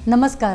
ನಮಸ್ಕಾರ.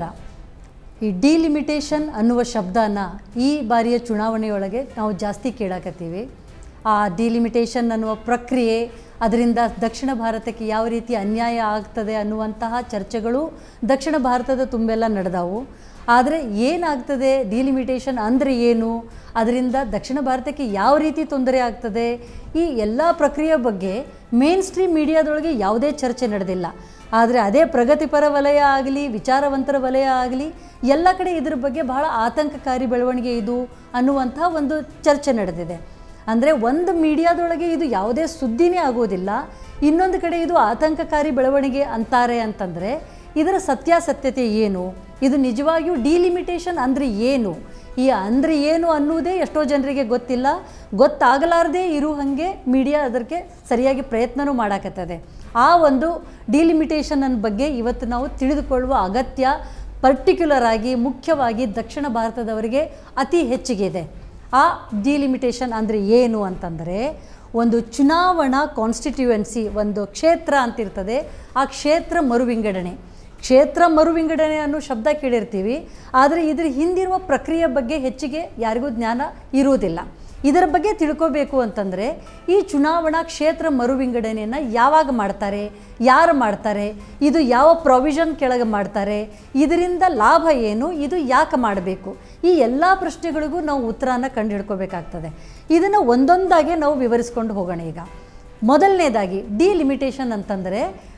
ಈ ಡಿಲಿಮಿಟೇಷನ್ ಅನ್ನುವ ಶಬ್ದನ ಈ ಬಾರಿಯ ಚುನಾವಣೆಯೊಳಗೆ ನಾವು ಜಾಸ್ತಿ ಕೇಳಾಕತ್ತೀವಿ. ಆ ಡಿಲಿಮಿಟೇಷನ್ ಅನ್ನುವ ಪ್ರಕ್ರಿಯೆ, ಅದರಿಂದ ದಕ್ಷಿಣ ಭಾರತಕ್ಕೆ ಯಾವ ರೀತಿ ಅನ್ಯಾಯ ಆಗ್ತದೆ ಅನ್ನುವಂತಹ ಚರ್ಚೆಗಳು ದಕ್ಷಿಣ ಭಾರತದ ತುಂಬೆಲ್ಲ ನಡೆದವು. ಆದರೆ ಏನಾಗ್ತದೆ, ಡಿಲಿಮಿಟೇಷನ್ ಅಂದರೆ ಏನು, ಅದರಿಂದ ದಕ್ಷಿಣ ಭಾರತಕ್ಕೆ ಯಾವ ರೀತಿ ತೊಂದರೆ ಆಗ್ತದೆ, ಈ ಎಲ್ಲ ಪ್ರಕ್ರಿಯೆ ಬಗ್ಗೆ ಮೇನ್ ಸ್ಟ್ರೀಮ್ ಮೀಡಿಯಾದೊಳಗೆ ಯಾವುದೇ ಚರ್ಚೆ ನಡೆದಿಲ್ಲ. ಆದರೆ ಅದೇ ಪ್ರಗತಿಪರ ವಲಯ ಆಗಲಿ, ವಿಚಾರವಂತರ ವಲಯ ಆಗಲಿ, ಎಲ್ಲ ಕಡೆ ಇದ್ರ ಬಗ್ಗೆ ಬಹಳ ಆತಂಕಕಾರಿ ಬೆಳವಣಿಗೆ ಇದು ಅನ್ನುವಂಥ ಒಂದು ಚರ್ಚೆ ನಡೆದಿದೆ. ಅಂದರೆ ಒಂದು ಮೀಡಿಯಾದೊಳಗೆ ಇದು ಯಾವುದೇ ಸುದ್ದಿನೇ ಆಗೋದಿಲ್ಲ, ಇನ್ನೊಂದು ಕಡೆ ಇದು ಆತಂಕಕಾರಿ ಬೆಳವಣಿಗೆ ಅಂತಾರೆ ಅಂತಂದರೆ ಇದರ ಸತ್ಯಾಸತ್ಯತೆ ಏನು, ಇದು ನಿಜವಾಗಿಯೂ ಡಿಲಿಮಿಟೇಷನ್ ಅಂದರೆ ಏನು, ಈ ಅಂದರೆ ಏನು ಅನ್ನುವುದೇ ಎಷ್ಟೋ ಜನರಿಗೆ ಗೊತ್ತಿಲ್ಲ. ಗೊತ್ತಾಗಲಾರದೇ ಇರೋ ಹಾಗೆ ಮೀಡಿಯಾ ಅದಕ್ಕೆ ಸರಿಯಾಗಿ ಪ್ರಯತ್ನವೂ ಮಾಡಾಕತ್ತದೆ. ಆ ಒಂದು ಡಿಲಿಮಿಟೇಷನ್ ಬಗ್ಗೆ ಇವತ್ತು ನಾವು ತಿಳಿದುಕೊಳ್ಳುವ ಅಗತ್ಯ ಪರ್ಟಿಕ್ಯುಲರ್ ಆಗಿ ಮುಖ್ಯವಾಗಿ ದಕ್ಷಿಣ ಭಾರತದವರಿಗೆ ಅತಿ ಹೆಚ್ಚಿಗೆ ಇದೆ. ಆ ಡಿಲಿಮಿಟೇಷನ್ ಅಂದರೆ ಏನು ಅಂತಂದರೆ, ಒಂದು ಚುನಾವಣಾ ಕಾನ್ಸ್ಟಿಟ್ಯೂಯೆನ್ಸಿ, ಒಂದು ಕ್ಷೇತ್ರ ಅಂತಿರ್ತದೆ, ಆ ಕ್ಷೇತ್ರ ಮರುವಿಂಗಡಣೆ. ಕ್ಷೇತ್ರ ಮರುವಿಂಗಡಣೆ ಅನ್ನೋ ಶಬ್ದ ಕೇಳಿರ್ತೀವಿ, ಆದರೆ ಇದರ ಹಿಂದಿರುವ ಪ್ರಕ್ರಿಯೆ ಬಗ್ಗೆ ಹೆಚ್ಚಿಗೆ ಯಾರಿಗೂ ಜ್ಞಾನ ಇರುವುದಿಲ್ಲ. ಇದರ ಬಗ್ಗೆ ತಿಳ್ಕೋಬೇಕು ಅಂತಂದರೆ ಈ ಚುನಾವಣಾ ಕ್ಷೇತ್ರ ಮರುವಿಂಗಡಣೆಯನ್ನು ಯಾವಾಗ ಮಾಡ್ತಾರೆ, ಯಾರು ಮಾಡ್ತಾರೆ, ಇದು ಯಾವ ಪ್ರೊವಿಷನ್ ಕೆಳಗೆ ಮಾಡ್ತಾರೆ, ಇದರಿಂದ ಲಾಭ ಏನು, ಇದು ಯಾಕೆ ಮಾಡಬೇಕು, ಈ ಎಲ್ಲ ಪ್ರಶ್ನೆಗಳಿಗೂ ನಾವು ಉತ್ತರನ ಕಂಡುಹಿಡ್ಕೋಬೇಕಾಗ್ತದೆ. ಇದನ್ನು ಒಂದೊಂದಾಗೆ ನಾವು ವಿವರಿಸ್ಕೊಂಡು ಹೋಗೋಣ. ಈಗ ಮೊದಲನೇದಾಗಿ ಡಿಲಿಮಿಟೇಷನ್ ಅಂತಂದರೆ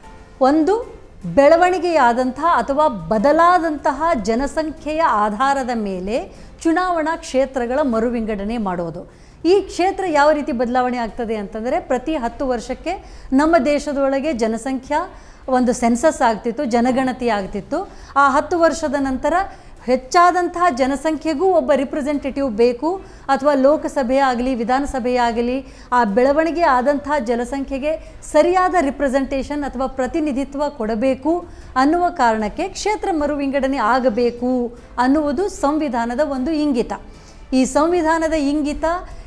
ಒಂದು ಬೆಳವಣಿಗೆಯಾದಂತಹ ಅಥವಾ ಬದಲಾದಂತಹ ಜನಸಂಖ್ಯೆಯ ಆಧಾರದ ಮೇಲೆ ಚುನಾವಣಾ ಕ್ಷೇತ್ರಗಳ ಮರುವಿಂಗಡಣೆ ಮಾಡೋದು. ಈ ಕ್ಷೇತ್ರ ಯಾವ ರೀತಿ ಬದಲಾವಣೆ ಆಗ್ತದೆ ಅಂತಂದರೆ, ಪ್ರತಿ 10 ವರ್ಷಕ್ಕೆ ನಮ್ಮ ದೇಶದೊಳಗೆ ಜನಸಂಖ್ಯಾ ಒಂದು ಸೆನ್ಸಸ್ ಆಗ್ತಿತ್ತು, ಜನಗಣತಿ ಆಗ್ತಿತ್ತು. ಆ 10 ವರ್ಷದ ನಂತರ ಹೆಚ್ಚಾದಂತಹ ಜನಸಂಖ್ಯೆಗೂ ಒಬ್ಬ ರಿಪ್ರೆಸೆಂಟೇಟಿವ್ ಬೇಕು, ಅಥವಾ ಲೋಕಸಭೆ ಆಗಲಿ ವಿಧಾನಸಭೆ ಆಗಲಿ ಆ ಬೆಳವಣಿಗೆ ಆದಂತಹ ಜನಸಂಖ್ಯೆಗೆ ಸರಿಯಾದ ರಿಪ್ರೆಸೆಂಟೇಷನ್ ಅಥವಾ ಪ್ರತಿನಿಧಿತ್ವ ಕೊಡಬೇಕು ಅನ್ನುವ ಕಾರಣಕ್ಕೆ ಕ್ಷೇತ್ರ ಮರುವಿಂಗಡಣೆ ಆಗಬೇಕು ಅನ್ನುವುದು ಸಂವಿಧಾನದ ಒಂದು ಇಂಗಿತ. ಈ ಸಂವಿಧಾನದ ಇಂಗಿತ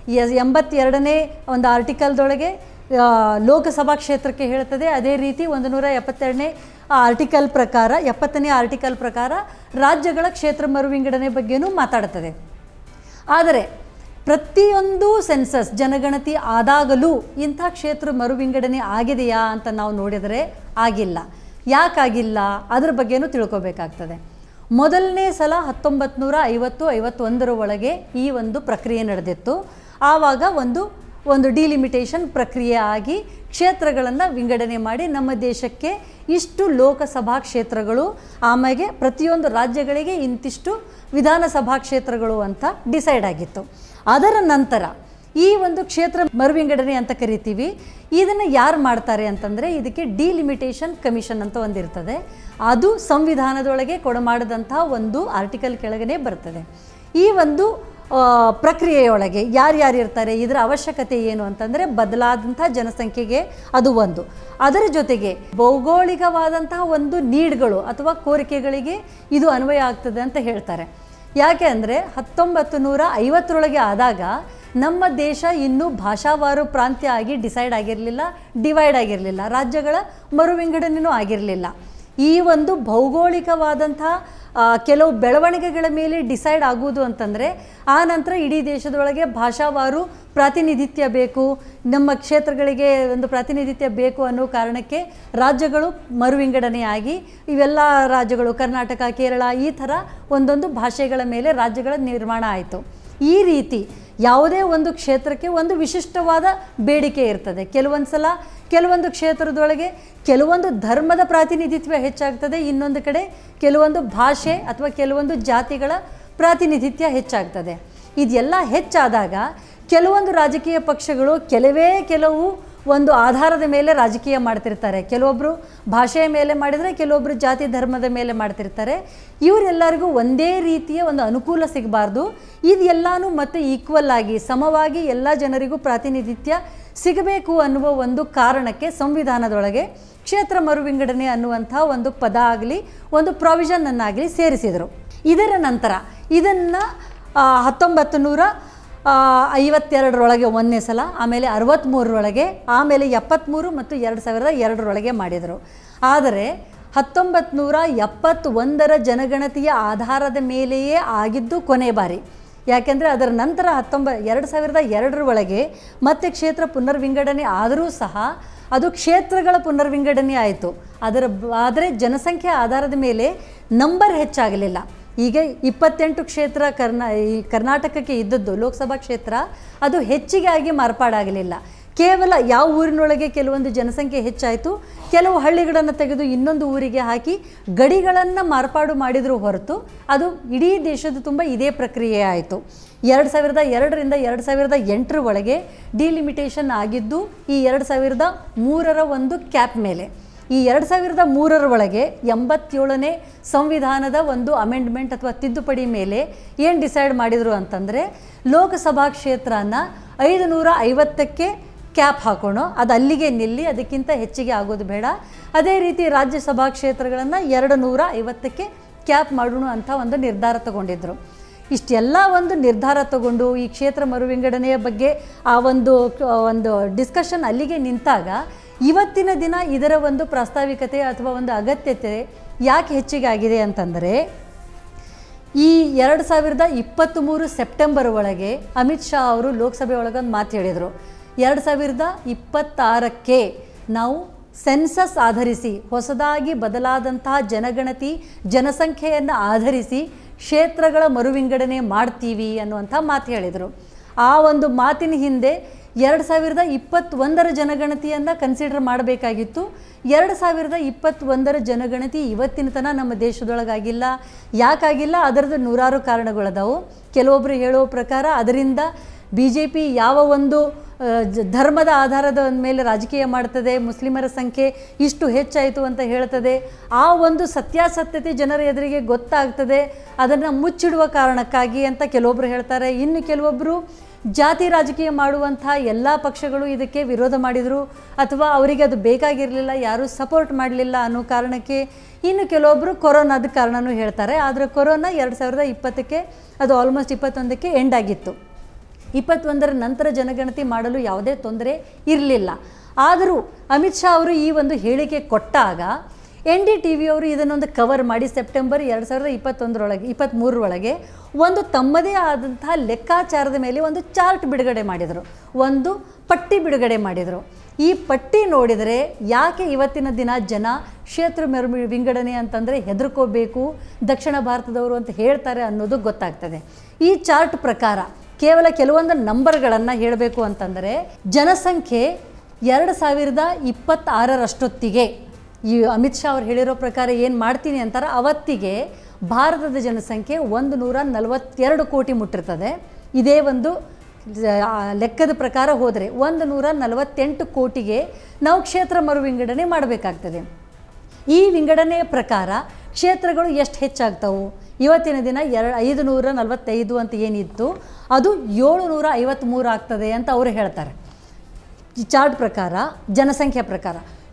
82ನೇ ಒಂದು ಆರ್ಟಿಕಲ್ದೊಳಗೆ ಲೋಕಸಭಾ ಕ್ಷೇತ್ರಕ್ಕೆ ಹೇಳ್ತದೆ. ಅದೇ ರೀತಿ 172ನೇ ಆರ್ಟಿಕಲ್ ಪ್ರಕಾರ, 70ನೇ ಆರ್ಟಿಕಲ್ ಪ್ರಕಾರ ರಾಜ್ಯಗಳ ಕ್ಷೇತ್ರ ಮರುವಿಂಗಡಣೆ ಬಗ್ಗೆನೂ ಮಾತಾಡ್ತದೆ. ಆದರೆ ಪ್ರತಿಯೊಂದು ಸೆನ್ಸಸ್ ಜನಗಣತಿ ಆದಾಗಲೂ ಇಂಥ ಕ್ಷೇತ್ರ ಮರುವಿಂಗಡಣೆ ಆಗಿದೆಯಾ ಅಂತ ನಾವು ನೋಡಿದರೆ ಆಗಿಲ್ಲ. ಯಾಕಾಗಿಲ್ಲ ಅದ್ರ ಬಗ್ಗೆನೂ ತಿಳ್ಕೊಬೇಕಾಗ್ತದೆ. ಮೊದಲನೇ ಸಲ 1950-51 ಒಳಗೆ ಈ ಒಂದು ಪ್ರಕ್ರಿಯೆ ನಡೆದಿತ್ತು. ಆವಾಗ ಒಂದು ಡಿಲಿಮಿಟೇಷನ್ ಪ್ರಕ್ರಿಯೆ ಆಗಿ ಕ್ಷೇತ್ರಗಳನ್ನು ವಿಂಗಡಣೆ ಮಾಡಿ ನಮ್ಮ ದೇಶಕ್ಕೆ ಇಷ್ಟು ಲೋಕಸಭಾ ಕ್ಷೇತ್ರಗಳು, ಆಮೇಲೆ ಪ್ರತಿಯೊಂದು ರಾಜ್ಯಗಳಿಗೆ ಇಂತಿಷ್ಟು ವಿಧಾನಸಭಾ ಕ್ಷೇತ್ರಗಳು ಅಂತ ಡಿಸೈಡ್ ಆಗಿತ್ತು. ಅದರ ನಂತರ ಈ ಒಂದು ಕ್ಷೇತ್ರ ಮರುವಿಂಗಡಣೆ ಅಂತ ಕರಿತೀವಿ. ಇದನ್ನು ಯಾರು ಮಾಡ್ತಾರೆ ಅಂತಂದರೆ, ಇದಕ್ಕೆ ಡಿಲಿಮಿಟೇಷನ್ ಕಮಿಷನ್ ಅಂತ ಒಂದಿರ್ತದೆ. ಅದು ಸಂವಿಧಾನದೊಳಗೆ ಕೊಡಮಾಡಿದಂಥ ಒಂದು ಆರ್ಟಿಕಲ್ ಕೆಳಗಡೆ ಬರ್ತದೆ. ಈ ಒಂದು ಪ್ರಕ್ರಿಯೆಯೊಳಗೆ ಯಾರ್ಯಾರು ಇರ್ತಾರೆ, ಇದರ ಅವಶ್ಯಕತೆ ಏನು ಅಂತಂದರೆ, ಬದಲಾದಂಥ ಜನಸಂಖ್ಯೆಗೆ ಅದು ಒಂದು, ಅದರ ಜೊತೆಗೆ ಭೌಗೋಳಿಕವಾದಂತಹ ಒಂದು ನೀಡ್ಗಳು ಅಥವಾ ಕೋರಿಕೆಗಳಿಗೆ ಇದು ಅನ್ವಯ ಆಗ್ತದೆ ಅಂತ ಹೇಳ್ತಾರೆ. ಯಾಕೆ ಅಂದರೆ 1950 ಆದಾಗ ನಮ್ಮ ದೇಶ ಇನ್ನೂ ಭಾಷಾವಾರು ಪ್ರಾಂತ್ಯ ಆಗಿ ಡಿಸೈಡ್ ಆಗಿರಲಿಲ್ಲ, ಡಿವೈಡ್ ಆಗಿರಲಿಲ್ಲ, ರಾಜ್ಯಗಳ ಮರುವಿಂಗಡಣೆಯೂ ಆಗಿರಲಿಲ್ಲ. ಈ ಒಂದು ಭೌಗೋಳಿಕವಾದಂಥ ಕೆಲವು ಬೆಳವಣಿಗೆಗಳ ಮೇಲೆ ಡಿಸೈಡ್ ಆಗುವುದು ಅಂತಂದರೆ, ಆ ನಂತರ ಇಡೀ ದೇಶದೊಳಗೆ ಭಾಷಾವಾರು ಪ್ರಾತಿನಿಧಿತ್ಯ ಬೇಕು, ನಮ್ಮ ಕ್ಷೇತ್ರಗಳಿಗೆ ಒಂದು ಪ್ರಾತಿನಿಧಿತ್ಯ ಬೇಕು ಅನ್ನೋ ಕಾರಣಕ್ಕೆ ರಾಜ್ಯಗಳು ಮರುವಿಂಗಡಣೆಯಾಗಿ ಇವೆಲ್ಲ ರಾಜ್ಯಗಳು ಕರ್ನಾಟಕ, ಕೇರಳ, ಈ ಥರ ಒಂದೊಂದು ಭಾಷೆಗಳ ಮೇಲೆ ರಾಜ್ಯಗಳ ನಿರ್ಮಾಣ ಆಯಿತು. ಈ ರೀತಿ ಯಾವುದೇ ಒಂದು ಕ್ಷೇತ್ರಕ್ಕೆ ಒಂದು ವಿಶಿಷ್ಟವಾದ ಬೇಡಿಕೆ ಇರ್ತದೆ. ಕೆಲವೊಂದು ಸಲ ಕೆಲವೊಂದು ಕ್ಷೇತ್ರದೊಳಗೆ ಕೆಲವೊಂದು ಧರ್ಮದ ಪ್ರಾತಿನಿಧಿತ್ವ ಹೆಚ್ಚಾಗ್ತದೆ, ಇನ್ನೊಂದು ಕಡೆ ಕೆಲವೊಂದು ಭಾಷೆ ಅಥವಾ ಕೆಲವೊಂದು ಜಾತಿಗಳ ಪ್ರಾತಿನಿಧಿತ್ಯ ಹೆಚ್ಚಾಗ್ತದೆ. ಇದೆಲ್ಲ ಹೆಚ್ಚಾದಾಗ ಕೆಲವೊಂದು ರಾಜಕೀಯ ಪಕ್ಷಗಳು ಕೆಲವು ಒಂದು ಆಧಾರದ ಮೇಲೆ ರಾಜಕೀಯ ಮಾಡ್ತಿರ್ತಾರೆ. ಕೆಲವೊಬ್ಬರು ಭಾಷೆಯ ಮೇಲೆ ಮಾಡಿದರೆ, ಕೆಲವೊಬ್ಬರು ಜಾತಿ ಧರ್ಮದ ಮೇಲೆ ಮಾಡ್ತಿರ್ತಾರೆ. ಇವರೆಲ್ಲರಿಗೂ ಒಂದೇ ರೀತಿಯ ಒಂದು ಅನುಕೂಲ ಸಿಗಬಾರ್ದು. ಇದೆಲ್ಲನೂ ಮತ್ತು ಈಕ್ವಲ್ ಆಗಿ ಸಮವಾಗಿ ಎಲ್ಲ ಜನರಿಗೂ ಪ್ರಾತಿನಿಧಿತ್ಯ ಸಿಗಬೇಕು ಅನ್ನುವ ಒಂದು ಕಾರಣಕ್ಕೆ ಸಂವಿಧಾನದೊಳಗೆ ಕ್ಷೇತ್ರ ಮರುವಿಂಗಡಣೆ ಅನ್ನುವಂಥ ಒಂದು ಪದ ಆಗಲಿ ಒಂದು ಪ್ರಾವಿಷನ್ನನ್ನಾಗಲಿ ಸೇರಿಸಿದರು. ಇದರ ನಂತರ ಇದನ್ನು 1952 ಒಂದನೇ ಸಲ, ಆಮೇಲೆ 63 ಆಮೇಲೆ 73 ಮತ್ತು 2002 ಮಾಡಿದರು. ಆದರೆ 1971ರ ಜನಗಣತಿಯ ಆಧಾರದ ಮೇಲೆಯೇ ಆಗಿದ್ದು ಕೊನೆ ಬಾರಿ. ಯಾಕೆಂದರೆ ಅದರ ನಂತರ 2002 ಒಳಗೆ ಮತ್ತೆ ಕ್ಷೇತ್ರ ಪುನರ್ವಿಂಗಡಣೆ ಆದರೂ ಸಹ ಅದು ಕ್ಷೇತ್ರಗಳ ಪುನರ್ವಿಂಗಡಣೆ ಆಯಿತು. ಆದರೆ ಜನಸಂಖ್ಯೆ ಆಧಾರದ ಮೇಲೆ ನಂಬರ್ ಹೆಚ್ಚಾಗಲಿಲ್ಲ. ಈಗ 28 ಕ್ಷೇತ್ರ ಕರ್ನಾಟಕಕ್ಕೆ ಇದ್ದದ್ದು ಲೋಕಸಭಾ ಕ್ಷೇತ್ರ, ಅದು ಹೆಚ್ಚಿಗೆ ಆಗಿ ಮಾರ್ಪಾಡಾಗಲಿಲ್ಲ. ಕೇವಲ ಯಾವ ಊರಿನೊಳಗೆ ಕೆಲವೊಂದು ಜನಸಂಖ್ಯೆ ಹೆಚ್ಚಾಯಿತು, ಕೆಲವು ಹಳ್ಳಿಗಳನ್ನು ತೆಗೆದು ಇನ್ನೊಂದು ಊರಿಗೆ ಹಾಕಿ ಗಡಿಗಳನ್ನು ಮಾರ್ಪಾಡು ಮಾಡಿದರೂ ಹೊರತು ಅದು ಇಡೀ ದೇಶದ ತುಂಬ ಇದೇ ಪ್ರಕ್ರಿಯೆ ಆಯಿತು. 2002ರಿಂದ 2008 ಒಳಗೆ ಡಿಲಿಮಿಟೇಷನ್ ಆಗಿದ್ದು ಈ 2003ರ ಒಂದು ಕ್ಯಾಪ್ ಮೇಲೆ. ಈ 2003ರ ಒಳಗೆ 87ನೇ ಸಂವಿಧಾನದ ಒಂದು ಅಮೆಂಡ್ಮೆಂಟ್ ಅಥವಾ ತಿದ್ದುಪಡಿ ಮೇಲೆ ಏನು ಡಿಸೈಡ್ ಮಾಡಿದರು ಅಂತಂದರೆ, ಲೋಕಸಭಾ ಕ್ಷೇತ್ರನ 550ಕ್ಕೆ ಕ್ಯಾಪ್ ಹಾಕೋಣ, ಅದು ಅಲ್ಲಿಗೆ ನಿಲ್ಲಿ, ಅದಕ್ಕಿಂತ ಹೆಚ್ಚಿಗೆ ಆಗೋದು ಬೇಡ. ಅದೇ ರೀತಿ ರಾಜ್ಯಸಭಾ ಕ್ಷೇತ್ರಗಳನ್ನು 250ಕ್ಕೆ ಕ್ಯಾಪ್ ಮಾಡೋಣ ಅಂತ ಒಂದು ನಿರ್ಧಾರ ತಗೊಂಡಿದ್ದರು. ಇಷ್ಟೆಲ್ಲ ಒಂದು ನಿರ್ಧಾರ ತಗೊಂಡು ಈ ಕ್ಷೇತ್ರ ಮರುವಿಂಗಡಣೆಯ ಬಗ್ಗೆ ಆ ಒಂದು ಡಿಸ್ಕಷನ್ ಅಲ್ಲಿಗೆ ನಿಂತಾಗ ಇವತ್ತಿನ ದಿನ ಇದರ ಒಂದು ಪ್ರಾಸ್ತಾವಿಕತೆ ಅಥವಾ ಒಂದು ಅಗತ್ಯತೆ ಯಾಕೆ ಹೆಚ್ಚಿಗೆ ಆಗಿದೆ ಅಂತಂದರೆ, ಈ 2023 ಸೆಪ್ಟೆಂಬರ್ ಒಳಗೆ ಅಮಿತ್ ಶಾ ಅವರು ಲೋಕಸಭೆ ಒಳಗೊಂದು ಮಾತು ಹೇಳಿದರು. 2026ಕ್ಕೆ ನಾವು ಸೆನ್ಸಸ್ ಆಧರಿಸಿ ಹೊಸದಾಗಿ ಬದಲಾದಂತಹ ಜನಗಣತಿ ಜನಸಂಖ್ಯೆಯನ್ನು ಆಧರಿಸಿ ಕ್ಷೇತ್ರಗಳ ಮರುವಿಂಗಡಣೆ ಮಾಡ್ತೀವಿ ಅನ್ನುವಂಥ ಮಾತು ಹೇಳಿದರು. ಆ ಒಂದು ಮಾತಿನ ಹಿಂದೆ 2021ರ ಜನಗಣತಿಯನ್ನು ಕನ್ಸಿಡರ್ ಮಾಡಬೇಕಾಗಿತ್ತು. 2021ರ ಜನಗಣತಿ ಇವತ್ತಿನ ತನಕ ನಮ್ಮ ದೇಶದೊಳಗಾಗಿಲ್ಲ. ಯಾಕಾಗಿಲ್ಲ? ಅದರದ್ದು ನೂರಾರು ಕಾರಣಗಳದಾವು. ಕೆಲವೊಬ್ಬರು ಹೇಳೋ ಪ್ರಕಾರ ಅದರಿಂದ BJP ಯಾವ ಒಂದು ಧರ್ಮದ ಆಧಾರದ ಮೇಲೆ ರಾಜಕೀಯ ಮಾಡ್ತದೆ, ಮುಸ್ಲಿಮರ ಸಂಖ್ಯೆ ಇಷ್ಟು ಹೆಚ್ಚಾಯಿತು ಅಂತ ಹೇಳ್ತದೆ, ಆ ಒಂದು ಸತ್ಯಾಸತ್ಯತೆ ಜನರ ಎದುರಿಗೆ ಗೊತ್ತಾಗ್ತದೆ, ಅದನ್ನು ಮುಚ್ಚಿಡುವ ಕಾರಣಕ್ಕಾಗಿ ಅಂತ ಕೆಲವೊಬ್ಬರು ಹೇಳ್ತಾರೆ. ಇನ್ನು ಕೆಲವೊಬ್ಬರು ಜಾತಿ ರಾಜಕೀಯ ಮಾಡುವಂಥ ಎಲ್ಲ ಪಕ್ಷಗಳು ಇದಕ್ಕೆ ವಿರೋಧ ಮಾಡಿದರು ಅಥವಾ ಅವರಿಗೆ ಅದು ಬೇಕಾಗಿರಲಿಲ್ಲ, ಯಾರೂ ಸಪೋರ್ಟ್ ಮಾಡಲಿಲ್ಲ ಅನ್ನೋ ಕಾರಣಕ್ಕೆ. ಇನ್ನು ಕೆಲವೊಬ್ಬರು ಕೊರೋನಾದ ಕಾರಣನೂ ಹೇಳ್ತಾರೆ. ಆದರೆ ಕೊರೋನಾ 2020ಕ್ಕೆ ಅದು ಆಲ್ಮೋಸ್ಟ್ 21ಕ್ಕೆ ಎಂಡ್ ಆಗಿತ್ತು. 21ರ ನಂತರ ಜನಗಣತಿ ಮಾಡಲು ಯಾವುದೇ ತೊಂದರೆ ಇರಲಿಲ್ಲ. ಆದರೂ ಅಮಿತ್ ಶಾ ಅವರು ಈ ಒಂದು ಹೇಳಿಕೆ ಕೊಟ್ಟಾಗ NDTV ಅವರು ಇದನ್ನೊಂದು ಕವರ್ ಮಾಡಿ ಸೆಪ್ಟೆಂಬರ್ 2023 ಒಳಗೆ ಒಂದು ತಮ್ಮದೇ ಆದಂತಹ ಲೆಕ್ಕಾಚಾರದ ಮೇಲೆ ಒಂದು ಚಾರ್ಟ್ ಬಿಡುಗಡೆ ಮಾಡಿದರು, ಒಂದು ಪಟ್ಟಿ ಬಿಡುಗಡೆ ಮಾಡಿದರು. ಈ ಪಟ್ಟಿ ನೋಡಿದರೆ ಯಾಕೆ ಇವತ್ತಿನ ದಿನ ಜನ ಕ್ಷೇತ್ರ ವಿಂಗಡಣೆ ಅಂತಂದರೆ ಹೆದರ್ಕೋಬೇಕು, ದಕ್ಷಿಣ ಭಾರತದವರು ಅಂತ ಹೇಳ್ತಾರೆ ಅನ್ನೋದು ಗೊತ್ತಾಗ್ತದೆ. ಈ ಚಾರ್ಟ್ ಪ್ರಕಾರ ಕೇವಲ ಕೆಲವೊಂದು ನಂಬರ್ಗಳನ್ನು ಹೇಳಬೇಕು ಅಂತಂದರೆ, ಜನಸಂಖ್ಯೆ 2026ರಷ್ಟೊತ್ತಿಗೆ ಈ ಅಮಿತ್ ಶಾ ಅವ್ರು ಹೇಳಿರೋ ಪ್ರಕಾರ ಏನು ಮಾಡ್ತೀನಿ ಅಂತಾರೆ, ಅವತ್ತಿಗೆ ಭಾರತದ ಜನಸಂಖ್ಯೆ 142 ಕೋಟಿ ಮುಟ್ಟಿರ್ತದೆ. ಇದೇ ಒಂದು ಲೆಕ್ಕದ ಪ್ರಕಾರ ಹೋದರೆ 148 ಕೋಟಿಗೆ ನಾವು ಕ್ಷೇತ್ರ ಮರು ವಿಂಗಡಣೆ ಮಾಡಬೇಕಾಗ್ತದೆ. ಈ ವಿಂಗಡಣೆಯ ಪ್ರಕಾರ ಕ್ಷೇತ್ರಗಳು ಎಷ್ಟು ಹೆಚ್ಚಾಗ್ತವೆ? ಇವತ್ತಿನ ದಿನ 545 ಅಂತ ಏನಿತ್ತು ಅದು 753 ಆಗ್ತದೆ ಅಂತ ಅವರು ಹೇಳ್ತಾರೆ. ಈ ಚಾರ್ಟ್ ಪ್ರಕಾರ ಜನಸಂಖ್ಯೆ ಪ್ರಕಾರ